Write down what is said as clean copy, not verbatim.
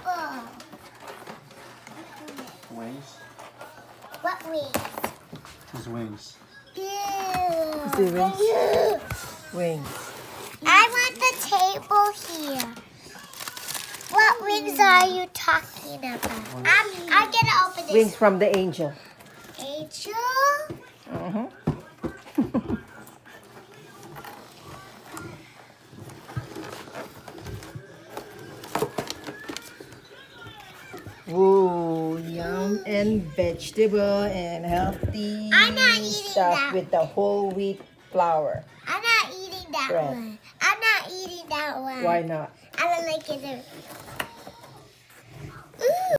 table. Wings? What wings? His wings. Ew. See wings? Ew. Wings. I want the table here. What wings are you talking about? I'm gonna open this. Wings from the angel. Angel? Uh-huh. Ooh, yum and vegetable and healthy I'm not eating stuff that. with the whole wheat flour. I'm not eating that Bread. one. I'm not eating that one. Why not? I don't like it.